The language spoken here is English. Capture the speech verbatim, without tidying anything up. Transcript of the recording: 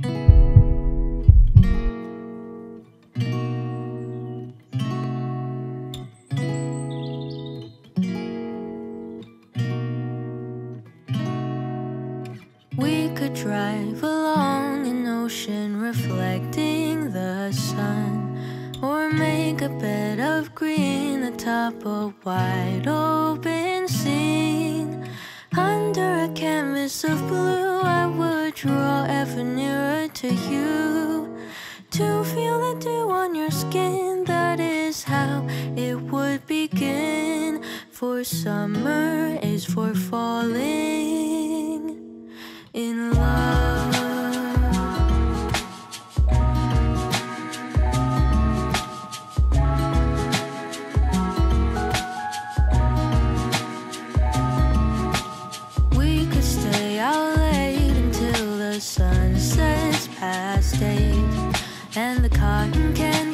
We could drive along an ocean reflecting the sun, or make a bed of green atop a wide open scene. Under a canvas of blue, I would draw ever nearer to you, to feel the dew on your skin. That is how it would begin. For summer is for falling in love. We could stay out late until the sun sets past eight, and the cotton candy